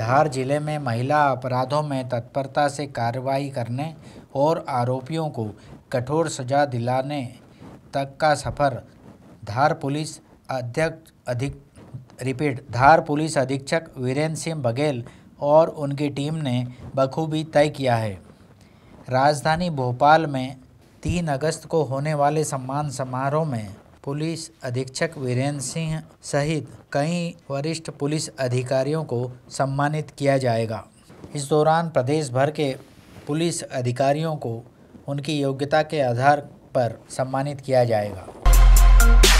धार जिले में महिला अपराधों में तत्परता से कार्रवाई करने और आरोपियों को कठोर सजा दिलाने तक का सफर धार पुलिस अधीक्षक वीरेंद्र सिंह बघेल और उनकी टीम ने बखूबी तय किया है। राजधानी भोपाल में 3 अगस्त को होने वाले सम्मान समारोह में पुलिस अधीक्षक वीरेंद्र सिंह सहित कई वरिष्ठ पुलिस अधिकारियों को सम्मानित किया जाएगा। इस दौरान प्रदेश भर के पुलिस अधिकारियों को उनकी योग्यता के आधार पर सम्मानित किया जाएगा।